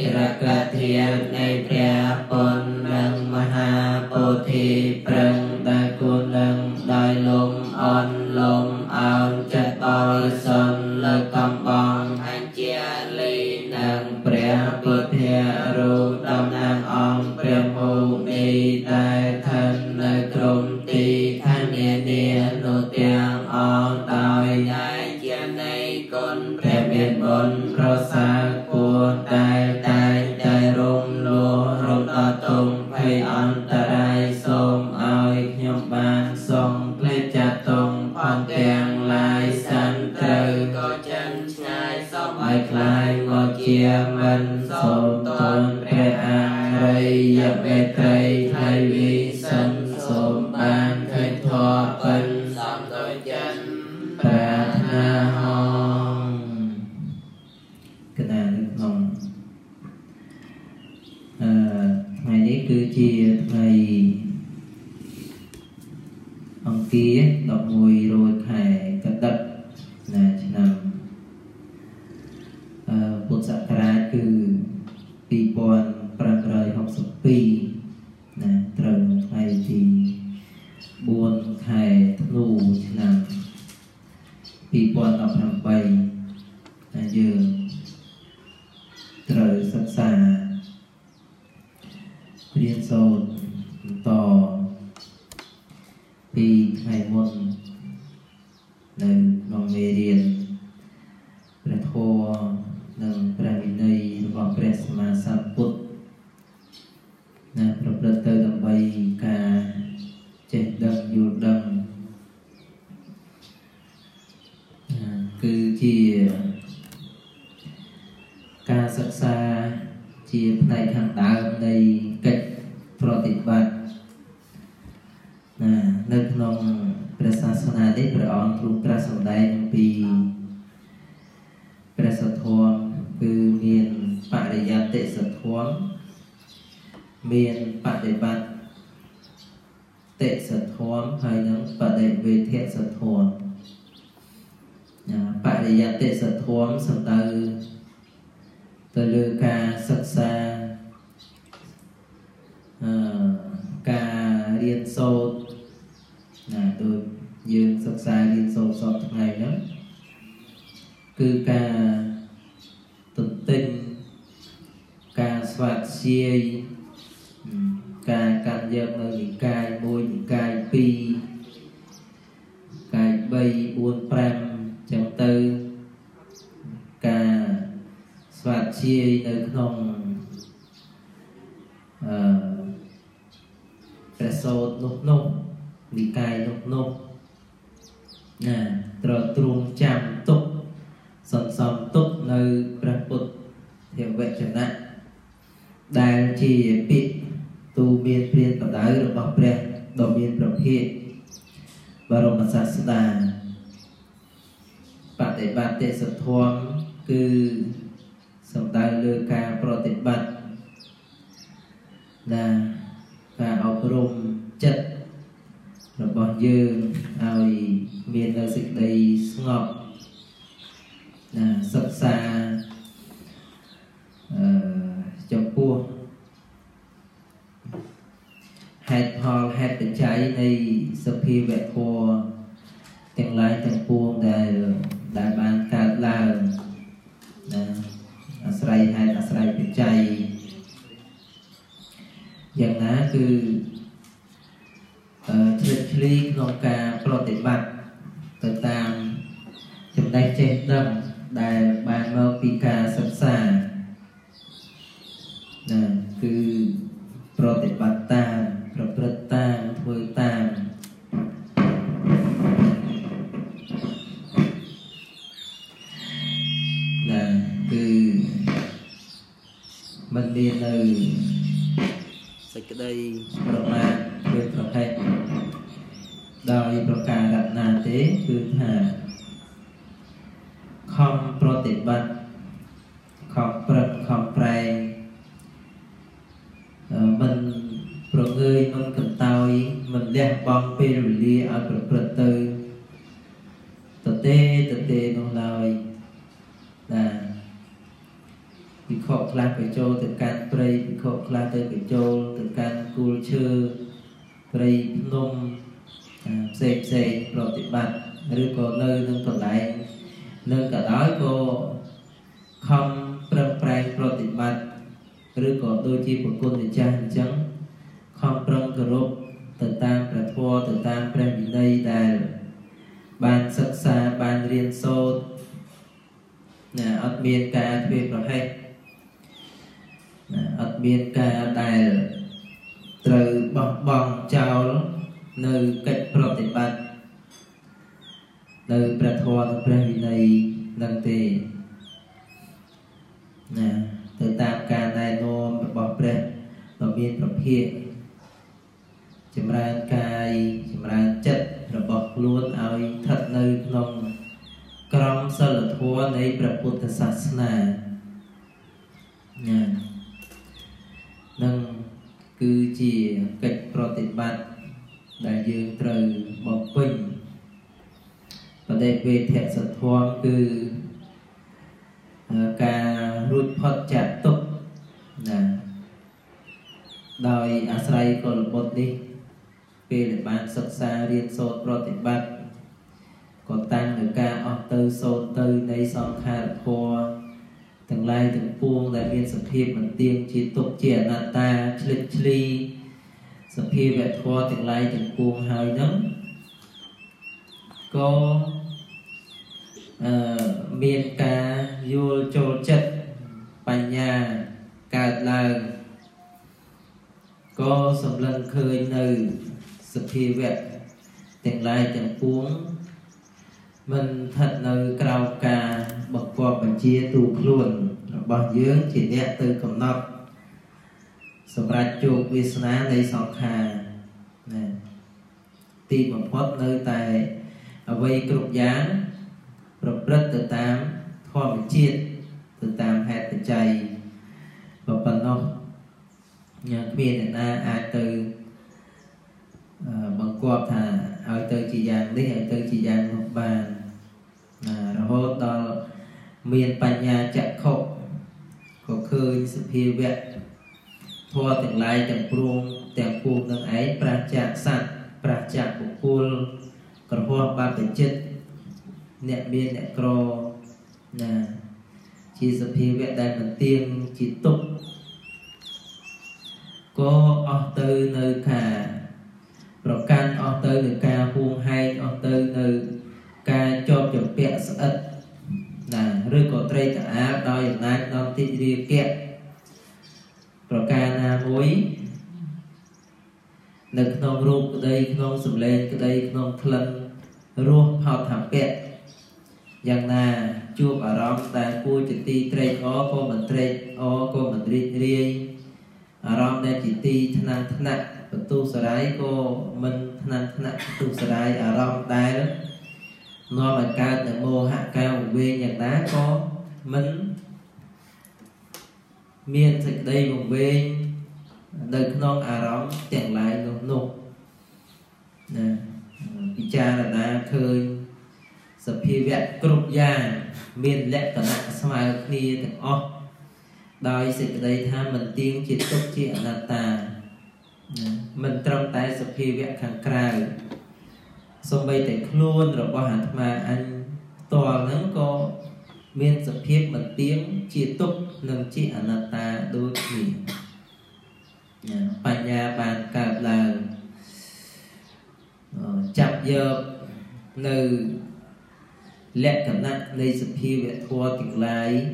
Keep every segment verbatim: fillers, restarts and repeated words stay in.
រកធានៃព្រះពុននិងមហាពោធិប្រឹងដែលគូននឹងដោយលំអន់លំអោនចិត្តបរិសុទ្ធលើកំបងអញ្ជាលីនឹងព្រះពុទ្ធរូបតំណាងអង្គព្រះមុនីដែលឋាននៅក្រុមទីឋាននានានោះទាំងអង្គដោយតែជានៃគុណព្រះមានបុណ្យប្រសើរគួរតែតែតែរំលោះរំដល់ទុំភ័យអន្តរាយសូមឲ្យខ្ញុំបានសងក្លេចចាត់ទុំផងទាំងឡាយសាន់ត្រូវក៏ចិនឆ្ងាយសូមឲ្យខ្លាយមកជាមិនសូមតនព្រះអរិយមេត្រីថ្លៃវិសិនសូមបានឃើញធម៌ពិនសំដូចចិនប្រាថ្នាហងកណ្ដាលនៅក្នុងអឺថ្ងៃនេះគឺជាថ្ងៃអង្គារដប់មួយរោចខែកដិកណាឆ្នាំអឺពុទ្ធសករាជគឺពីរពាន់ប្រាំរយហកសិបពីរណាត្រូវថ្ងៃទីបួនខែធ្នូឆ្នាំពីរពាន់ដប់ប្រាំបីណាយើងត្រូវសិក្សារៀនសូត្របន្តពីថ្ងៃមុននៅក្នុងមេរៀនព្រះធម៌និងព្រះវិន័យរបស់ព្រះសម្មាសម្ពុទ្ធណាប្រព្រឹត្តទៅដើម្បីការចេះដឹងយល់ដឹងគឺជាការសិក្សាជាផ្នែកខាងដើមនៃកិច្ចប្រតិបត្តិណានៅក្នុងព្រះសាសនានេះព្រះអង្គទ្រង់ត្រាស់សម្ដែងអំពីព្រះសទ្ធមគឺមានបរិយត្តិសទ្ធមមានបដិបត្តិតិសទ្ធមហើយនិងបដិវេធសទ្ធមណាបរិយត្តិសទ្ធមសំដៅទៅលើការសិក្សាអឺការរៀនសូត្រណាដូចយើងសិក្សារៀនសូត្រសពថ្ងៃហ្នឹងគឺការទន្ទិញការស្វាធ្យាយការកាន់យកនៅនិកាយមួយនិកាយពីរនិកាយបីបួនប្រាំចឹងទៅការស្វាធ្យាយនៅក្នុងអឺព្រះសូត្រនោះនោះនិកាយនោះនោះណាត្រូវទ្រង់ចាំទុកសន្សំទុកនៅព្រះពុទ្ធវចនៈដែលជាពាក្យទូមានព្រានបដៅរបស់ព្រះដ៏មានប្រភាកបរមសាស្តាបដិបត្តិសទ្ធមគឺសំដៅលើការប្រតិបត្តិណាការអប់រំចិត្តរបស់យើងឲ្យមាននៅសេចក្តីស្ងប់ណាសិក្សាអឺចំពោះហេតុផលហេតុបច្ច័យនៃសភាវៈធម៌ទាំងឡាយទាំងពួងដែលដែលបានកើតឡើងណាអាស្រ័យហេតុអាស្រ័យបច្ច័យយ៉ាងណាគឺអឺជ្រិតជ្រីក្នុងការប្រតិបត្តិទៅតាមចំណេះចេះដឹងដែលបានមកពីការសិក្សាណាគឺប្រតិបត្តិតាមប្រព្រឹត្តតាមធ្វើតាមណាគឺមិនមាននៅសេចក្តីប្រមាទឬប្រភេទដោយប្រការណាទេគឺថាខំប្រតិបត្តិខំប្រឹងខំប្រែងមិនប្រងើយមិនកន្តើយមិនលះបង់ពេលវេលាឲ្យប្រព្រឹត្តទៅតទេតទេនោះឡើយណាវិខ khổ khá phải chô từ can prey bị khổ khá tới phải chô từ can cùl chơ prey nôm xếp xếp rồi tiếp bạch rồi có nơi nâng còn lại nâng cả đói cô không prâng prang rồi tiếp bạch rồi có đôi chi của cô thì chăng chẳng không prâng cờ rốt từ tam pra thua từ tam pra bị đây đài ban sắc xa ban riêng sâu nè ớt biên ca thuê pro hay ớt biên ca đài từ bọc bong chào nơi cách pro tịch bạch nơi pra thua từ pra bị đây nâng tì nè từ tam ca này nô bọc pra nó biên pro hiện chấm ra cài chấm ra chất rồi bọc luôn ao thật nơi nông crom sơ là thua này bậc Phật sát na nha nâng cứ chỉ cách protest bát đại dương trời bọc quỳnh và đây về thẹn sát thua cứ ca rút phật chặt tục nè đòi asray còn bột đi về để ban sắc xa riêng sốt protest bát còn tăng được ca ở tư sốt tư đây son kha thua từng lai từng puông đại viên sập hiệp mình tiên chỉ tục trẻ nà ta chli chli sập hiệp về thua từng lai từng puông hai nấm có miền ca vô trô chất bành nhà cả là có sầm lần khơi nơi sập hiệp về từng lai từng puông mình thật nơi cao ca bậc qua bản chia tù luôn bằng dưỡng chỉ đẹp từ cầm nọc sắp ra chuộc vi sá đây sọc hà tìm một phốt nơi tại ở vây cực gián rập rất từ tám thoa bản chiết từ tám hạt từ chày và phần nọc nhà khuyên là ai từ bằng qua thà ai từ chỉ dạng đi ai từ chỉ dạng một bàn rồi hốt đó miền bành nhà chạy khổ có khơi sự phi vẹn thua từng lai từng pruông từng pruông từng ấy pra chạc sẵn pra chạc của khuôn còn hoa ba cái chất nẹ biên nẹ cro nè chỉ sự phi vẹn đại mình tiên chỉ tục có ở tư nơi cả rồi can ở tư nơi ca huông hay ở tư nơi ca cho chụp vẹn sẵn là rơi có trai cả áp đôi hiện nay non thị riêng kẹt rồi ca na mối được non ruột cái đây non sụp lên cái đây non thân ruột họ thảm kẹt rằng là chua ở đó tại cua chỉ ti trai có có mình trai có có mình riêng riêng ở đó đây chỉ ti thân năng thân nặng tu sờ đáy cô mình thân năng thân nặng tu sờ đáy ở đó đây đó nó là cao từ mô hạ cao về nhạc đá có mình miền thịt đây vùng về đời non à đó chẳng lại nụ nụ nè cha là đã khơi sập hi vẹn cục già miền lệ tận nặng smile kia từng o đòi sự đây tha mình tiếng chỉ tốt chuyện là ta mình trong tay sập hi vẹn khang cài xong bây để luôn rồi qua hạt mà anh toàn nó có miền sập hiếp mình tiếng chỉ tục nâng chỉ anh ta đôi khi bà nhà bàn cả là chập giờ nơi lẹ cảm nặng nơi sập hiếp về thua tỉnh lái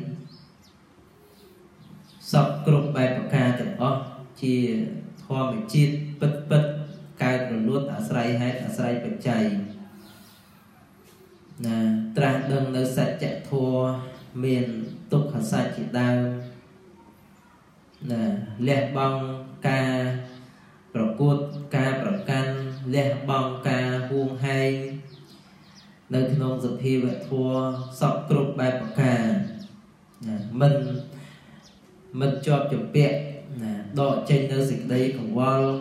sọc cục bài bạc ca tỉnh ó chỉ thua mình chiết bất bất cái rồi luôn ở sài hay ở sài bạch chày nè tra đừng nơi sạch chạy thua miền tục hạt sạch chỉ đang nè lẹ bong ca bọc cốt ca bọc can lẹ bong ca huông hay nơi nông dập hi vậy thua sọc cục bài bọc ca mình mình cho chụp bẹ độ trên nơi dịch đâyของวอล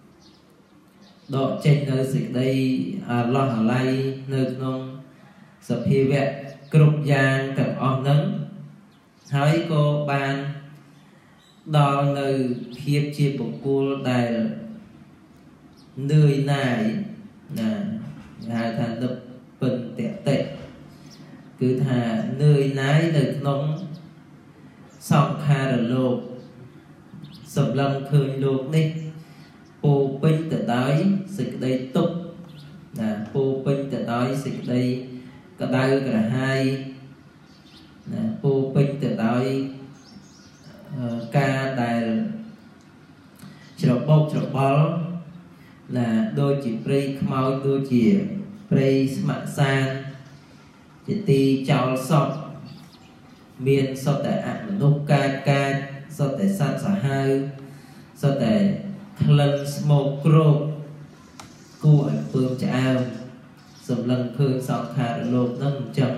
độ trên nơi dịch đây à, lo hả lay nơi nông sập hi vẹn cục giang cầm on nắng hỡi cô ban ដល់នៅភាពជាបុគ្គលដែលនឿយណាយណាហៅថានឹកពិនតតិគឺថានឿយណាយនៅក្នុងសង្ខារលោកសម្លឹងឃើញលោកនេះពោពេញទៅដោយសេចក្តីទុក្ខណាពោពេញទៅដោយសេចក្តីក្តៅក្រហាយណាពោពេញទៅដោយការដែលច្របូកច្របល់ណាដូចជាព្រៃខ្មោចដូចជាព្រៃស្ម័គ្រសានជាទីចោលសពមានសុទ្ធតែអមនុស្សកាចកាចសុទ្ធតែសត្វសាហាវសុទ្ធតែក្លិនស្មោកគ្រោកគួរឲ្យពើមឆ្អើមសម្លឹងឃើញសង្ខារលោកនឹងអញ្ចឹង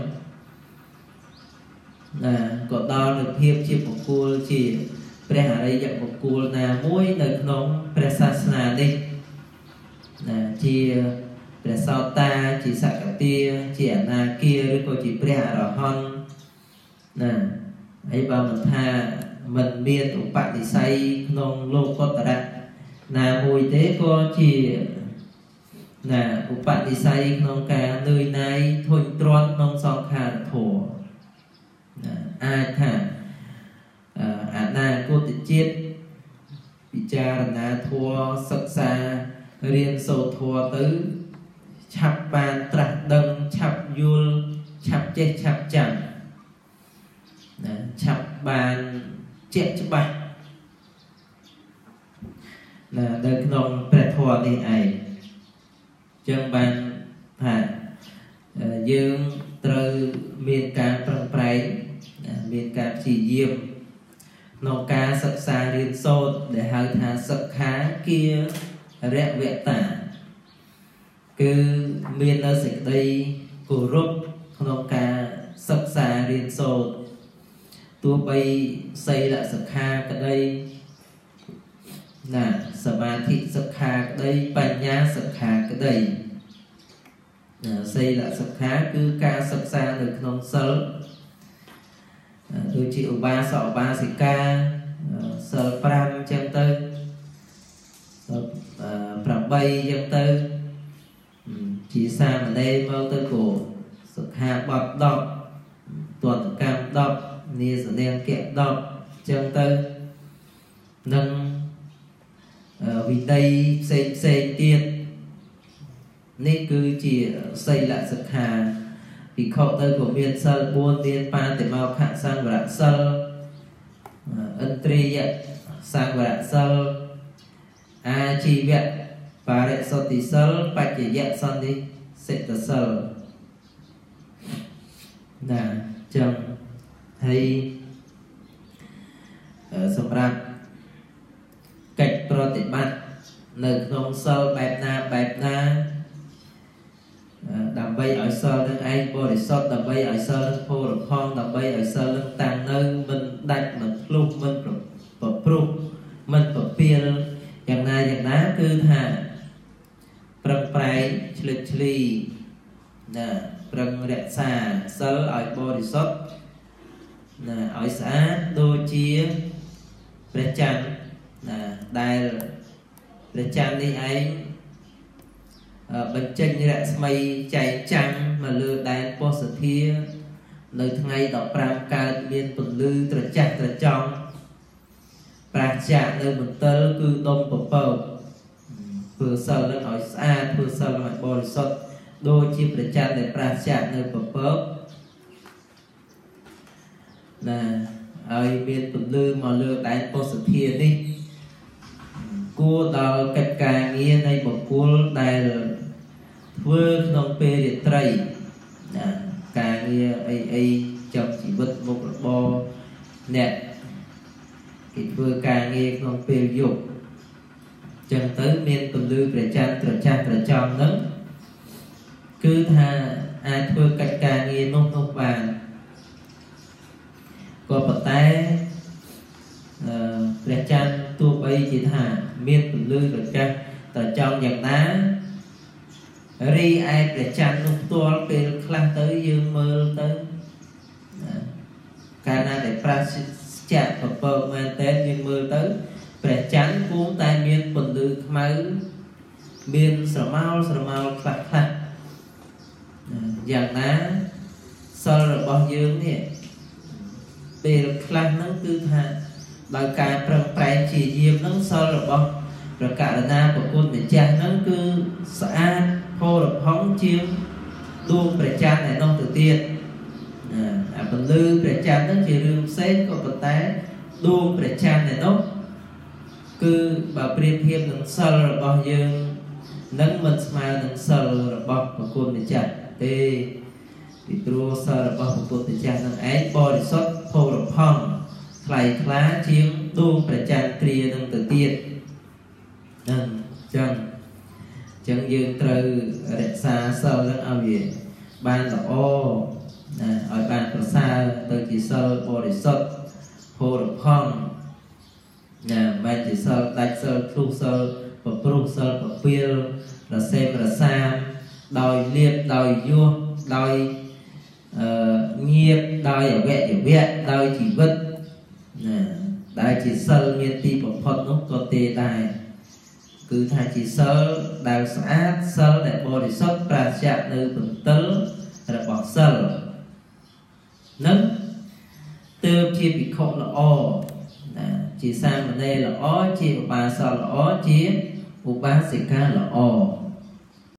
ណាក៏ដល់នៅភាពជាបុគ្គលជាព្រះអរិយបុគ្គលណាមួយនៅក្នុងព្រះសាសនានេះណាជាព្រះសោតាជាសក្កទាជាអនាគាឬក៏ជាព្រះអរហន្តណាហើយបើមិនថាមិនមានឧបនិស្ស័យក្នុងលោកុត្តរៈណាមួយទេក៏ជាណាឧបនិស្ស័យក្នុងការនឿយណាយធុញទ្រាន់ក្នុងសង្ខារធម៌ណាអាចថាអនាគតជាតិពិចារណាធម៌សិក្សារៀនសូត្រធម៌ទៅឆាប់បានត្រាស់ដឹងឆាប់យល់ឆាប់ចេះឆាប់ចាំណាឆាប់បានជាក់ច្បាស់ណានៅក្នុងព្រះធម៌នេះឯងចឹងបានថាយើងត្រូវមានការប្រឹងប្រែងមានការព្យាយាមក្នុងការសិក្សារៀនសូត្រដែលហៅថាសិក្ខាគារវតាគឺមាននៅសេចក្តីគោរពក្នុងការសិក្សារៀនសូត្រទោះបីសីលសិក្ខាក្តីណាសមាធិសិក្ខាក្តីបញ្ញាសិក្ខាក្តីសីលសិក្ខាគឺការសិក្សានៅក្នុងសិលដូចជាឧបាសកឧបាសិកាសិលប្រាំអញ្ចឹងទៅសិលប្រាំបីអញ្ចឹងទៅជាសាមណេរមកទៅក៏សិក្ខាបទដប់ទណ្ឌកម្មដប់នាសនាង្គៈដប់អញ្ចឹងទៅនឹងវិន័យផ្សេងផ្សេងទៀតនេះគឺជាសីលសិក្ខាភិក្ខុទៅក៏មានសិលបួនមានបាតិមោខសង្វរសិលឥន្ទ្រិយសង្វរសិលអាជីវៈបរិសុទ្ធិសិលបច្ចយៈសន្និសិទ្ធិសិលណាចឹងហើយសម្រាប់កិច្ចប្រតិបត្តិនៅក្នុងសិលបែបណាបែបណាដើម្បីឲ្យសិលនឹងឯងបរិសុទ្ធដើម្បីឲ្យសិលនឹងផូរផង់ដើម្បីឲ្យសិលនឹងតាំងនៅមិនដាច់មិនភ្លុះមិនប្រព្រឹត្តមិនប្រពៀលយ៉ាងណាយ៉ាងណាគឺថាប្រឹងប្រែងឆ្លឹកឆ្លីណាប្រឹងរក្សាសិលឲ្យបរិសុទ្ធណាឲ្យស្អាតដូចជាព្រះច័ន្ទណាដែលព្រះច័ន្ទនេះឯងបញ្ចេញរស្មីចែកចាំងមកលើដែនពោធិធានៅថ្ងៃដប់ប្រាំកើតមានពន្លឺត្រចះត្រចង់ប្រាជ្ញានៅមន្ទិលគឺដុំពពកធ្វើសិលនឹងឲ្យស្អាតធ្វើសិលឲ្យបរិសុទ្ធដូចជាព្រះច័ន្ទដែលប្រាជ្ញានៅពពកណាឲ្យមានពន្លឺមកលើដែនពោធិធានេះគួរដល់កិច្ចការងារនៃបុគ្គលដែលធ្វើក្នុងពេលរាត្រីណាការងារអីអីចំជីវិតមុខរបរអ្នកគេធ្វើការងារក្នុងពេលយប់ចឹងទៅមានពន្លឺព្រះច័ន្ទត្រចះត្រចង់ហ្នឹងគឺថាអាចធ្វើកិច្ចការងារនោះនោះបានក៏ប៉ុន្តែអឺព្រះច័ន្ទទោះបីជាថាមានពន្លឺត្រចះត្រចង់យ៉ាងណារីឯព្រះច័ន្ទនោះផ្ទាល់ពេលខ្លះទៅយើងមើលទៅកាលណាដែលប្រាជ្ញាពពកមែនតើយើងមើល chắn cũng tai miên bẩn lư máu miên sờ mau sờ mau khạc khạc dạng ná sau rồi bao nhiêu nè về khạc nó cứ thà bài cái prang prai chỉ diêm nó sau rồi bao rồi cả là na của quân để cha nó cứ xã phô được phóng chiếm đuông để cha này non tự tiên à bẩn lư để cha nó chỉ riêng xét có bẩn té đuông để cha này nó cứ bảo priệp hiệp nâng sờ rồi bao nhiêu nâng mình mà nâng sờ rồi bao của quân để cha thì thì trua sờ rồi bao của quân để cha nâng ấy bò để xuất phô được phong thầy khá chiếm đuông để cha kia nâng tự tiên nâng chân chân dương từ đẹp xa sơ lên ao gì ban là ô ở ban của xa từ chỉ sơ bồ để xuất hồ được phong nhà ban chỉ sơ đánh sơ thu sơ và pru sơ và phiêu là xem là xa đòi liệt đòi vua đòi nghiệp đòi ở vẹn ở vẹn đòi chỉ vứt đại chỉ sơ miên ti của phật nó có tê tài cứ thay chỉ sơ đào sát sơ để bồ để xuất ra chạm nơi bẩn tớ là bỏ sơ nâng từ chi bị khổ là o chỉ sang bên đây là o chi và ba sơ là o chi và ba sẽ ca là o